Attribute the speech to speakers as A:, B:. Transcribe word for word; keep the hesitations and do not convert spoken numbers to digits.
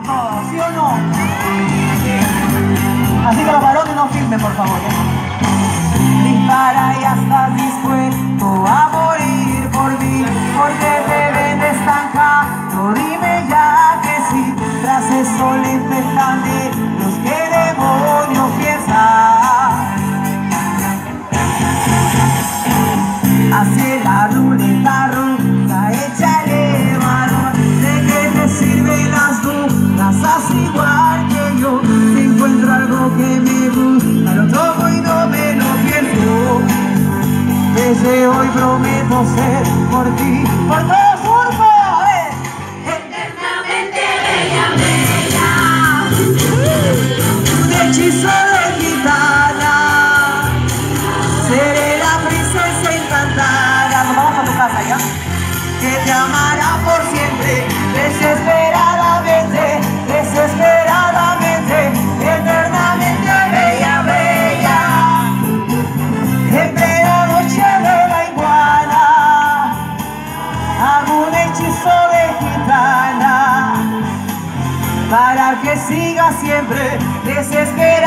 A: todo, ¿sí o no? Así que los varones no filmen, por favor, ¿eh? Dispara, ya estás dispuesto a morir por mí, porque te ven estancado, dime ya que sí. Tras eso le inventan los que demonios piensan. Hace la ruleta rusa, échale mano. ¿De qué te sirven las dudas? Haz igual que yo. Si encuentro algo que me gusta, lo tomo y no me lo pierdo. Desde hoy prometo ser por ti, por todos juntos. A ver.
B: Eternamente bella, bella.
A: Un hechizo de gitana. Seré la princesa encantada. Nos vamos a tu casa, ¿ya? Que te amará por siempre, desesperadamente, desesperadamente, eternamente bella, bella. En plena noche de la iguana, hago un hechizo de gitana, para que siga siempre desesperada.